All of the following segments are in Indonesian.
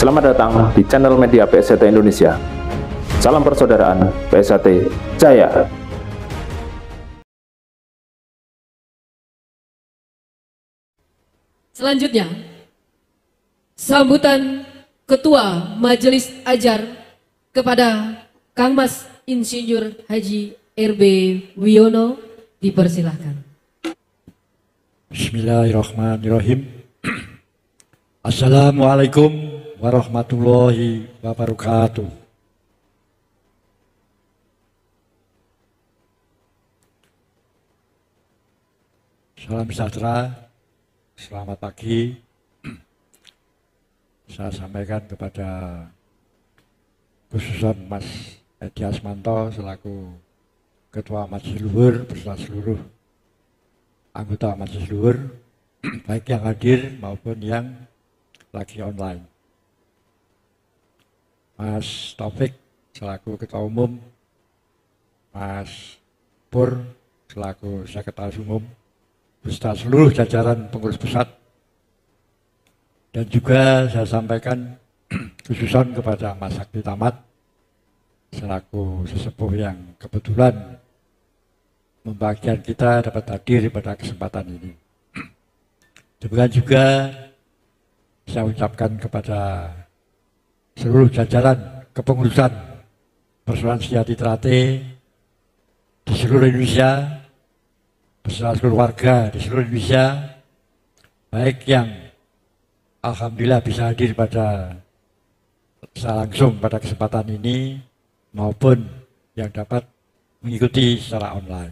Selamat datang di channel media PSHT Indonesia. Salam persaudaraan, PSHT Jaya. Selanjutnya, sambutan Ketua Majelis Ajar kepada Kang Mas Insinyur Haji RB Wiono dipersilahkan. Bismillahirrahmanirrahim. Assalamualaikum warahmatullahi wabarakatuh. Salam sejahtera, selamat pagi. Saya sampaikan kepada khususan Mas Edi Asmanto selaku Ketua Majelis Luhur beserta seluruh anggota Majelis Luhur, baik yang hadir maupun yang lagi online. Mas Taufik selaku Ketua Umum, Mas Pur selaku Sekretaris Umum, beserta seluruh jajaran pengurus pusat, dan juga saya sampaikan khususan kepada Mas Sakti Tamat selaku sesepuh yang kebetulan membagikan kita dapat hadir pada kesempatan ini. Demikian juga saya ucapkan kepada seluruh jajaran kepengurusan Persaudaraan Sejati Ternate di seluruh Indonesia, beserta seluruh warga di seluruh Indonesia, baik yang alhamdulillah bisa hadir secara langsung pada kesempatan ini maupun yang dapat mengikuti secara online.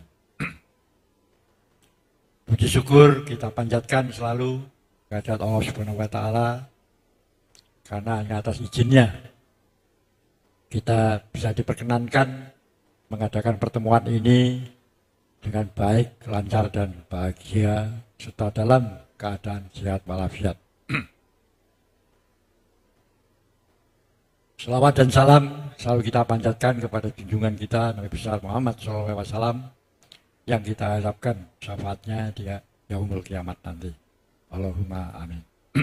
Puji syukur kita panjatkan selalu kehadirat Allah Subhanahu wa Ta'ala, karena hanya atas izinnya kita bisa diperkenankan mengadakan pertemuan ini dengan baik, lancar dan bahagia serta dalam keadaan sehat walafiat. Selawat dan salam selalu kita panjatkan kepada junjungan kita Nabi besar Muhammad SAW yang kita harapkan syafaatnya di yaumul kiamat nanti. Allahumma amin.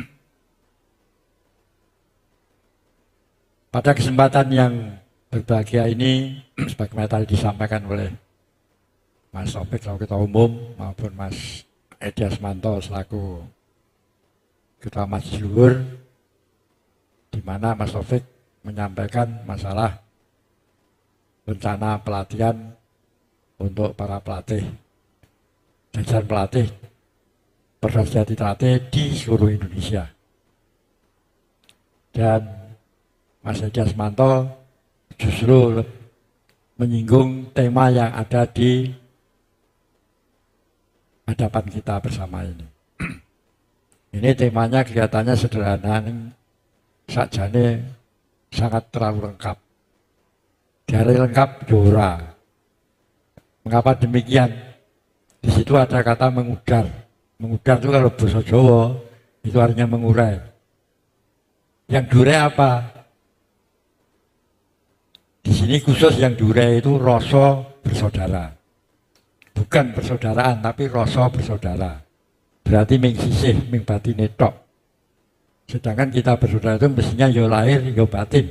Pada kesempatan yang berbahagia ini, sebagaimana tadi disampaikan oleh Mas Taufik selaku Ketua Umum maupun Mas Edi Asmanto selaku Ketua Majelis Luhur, di mana Mas Taufik menyampaikan masalah rencana pelatihan untuk para pelatih, jajaran pelatih Persaudaraan Sejati Ternate di seluruh Indonesia. Dan Mas Edi Asmanto justru menyinggung tema yang ada di hadapan kita bersama ini. Ini temanya kelihatannya sederhana, sakjane sangat terlalu lengkap. Dari lengkap jora. Mengapa demikian? Di situ ada kata mengudar. Mengudar itu kalau bahasa Jawa itu artinya mengurai. Yang durai apa? Di sini khusus yang durai itu rasa bersaudara. Bukan persaudaraan, tapi rasa bersaudara. Berarti ming sisih, ming batine tok. Sedangkan kita bersaudara itu mestinya yo lahir, yo batin.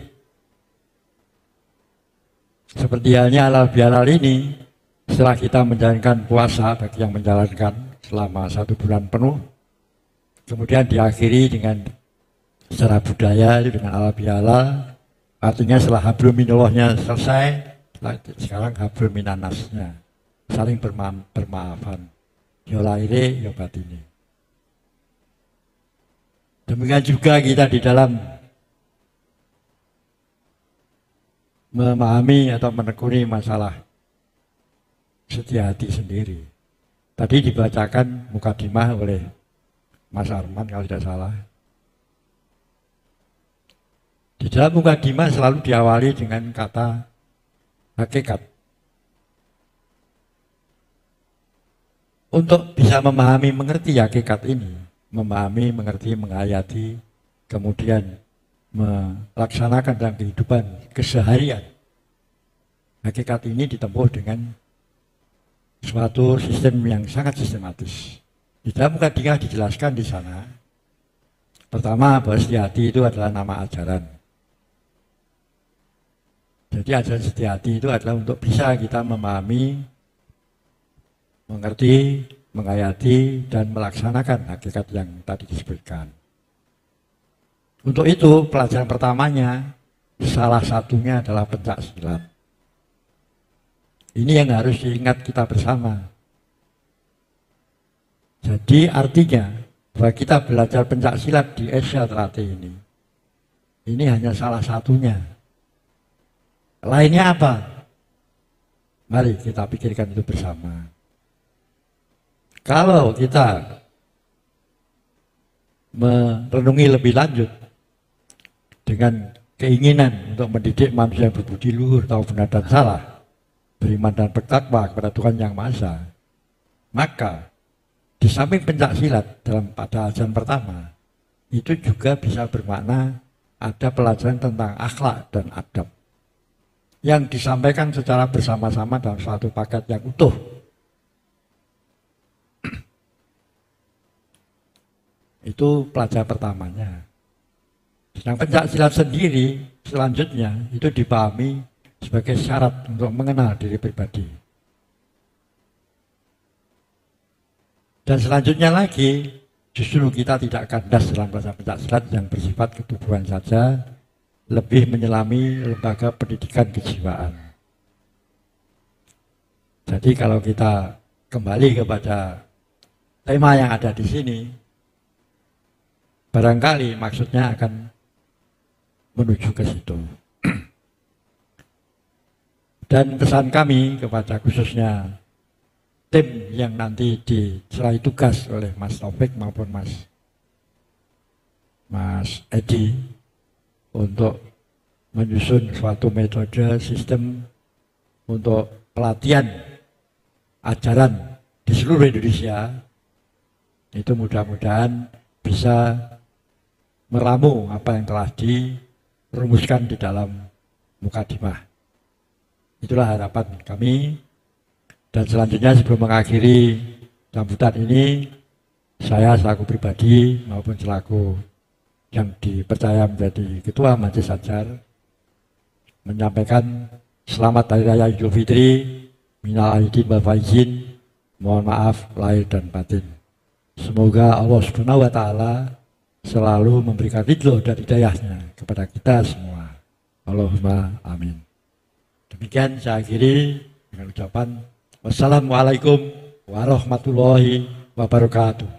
Seperti halnya halal bihalal ini, setelah kita menjalankan puasa bagi yang menjalankan selama 1 bulan penuh, kemudian diakhiri dengan secara budaya itu dengan halal bihalal, artinya setelah hablum minallahnya selesai, sekarang hablum minannasnya, saling bermaafan, yo lahir, yo batine. Demikian juga kita di dalam memahami atau menekuni masalah setia hati sendiri. Tadi dibacakan mukadimah oleh Mas Arman kalau tidak salah. Di dalam mukadimah selalu diawali dengan kata hakikat. Untuk bisa memahami, mengerti hakikat ini, memahami, mengerti, menghayati, kemudian melaksanakan dalam kehidupan keseharian. Hakikat ini ditempuh dengan suatu sistem yang sangat sistematis. Di dalam mukadimah dijelaskan di sana Pertama, bahwa Setiadi itu adalah nama ajaran. Jadi ajaran Setiadi itu adalah untuk bisa kita memahami, mengerti, menghayati, dan melaksanakan hakikat yang tadi disebutkan. Untuk itu, pelajaran pertamanya, salah satunya adalah pencak silat. Ini yang harus diingat kita bersama. Jadi artinya, bahwa kita belajar pencak silat di Asia Trate ini hanya salah satunya. Lainnya apa? Mari kita pikirkan itu bersama. Kalau kita merenungi lebih lanjut dengan keinginan untuk mendidik manusia yang berbudi luhur, tahu benar dan salah, beriman dan bertakwa kepada Tuhan Yang Maha Esa, maka di samping pencak silat pada ajaran pertama, itu juga bisa bermakna ada pelajaran tentang akhlak dan adab yang disampaikan secara bersama-sama dalam suatu paket yang utuh. Itu pelajaran pertamanya. Sedang pencak silat sendiri selanjutnya itu dipahami sebagai syarat untuk mengenal diri pribadi. Dan selanjutnya lagi, justru kita tidak kandas dalam pelajaran pencak silat yang bersifat ketubuhan saja, lebih menyelami lembaga pendidikan kejiwaan. Jadi kalau kita kembali kepada tema yang ada di sini, barangkali maksudnya akan menuju ke situ. Dan pesan kami kepada khususnya tim yang nanti diserai tugas oleh Mas Taufik maupun Mas Edi untuk menyusun suatu metode sistem untuk pelatihan ajaran di seluruh Indonesia, itu mudah-mudahan bisa meramu apa yang telah dirumuskan di dalam mukadimah. Itulah harapan kami. Dan selanjutnya sebelum mengakhiri sambutan ini, saya selaku pribadi maupun selaku yang dipercaya menjadi Ketua Majelis Ajar menyampaikan selamat Hari Raya Idul Fitri, minal aidin wal faizin, mohon maaf lahir dan batin. Semoga Allah Subhanahu wa Ta'ala selalu memberikan ridho dan hidayahnya kepada kita semua. Allahumma amin. Demikian saya akhiri dengan ucapan wassalamualaikum warahmatullahi wabarakatuh.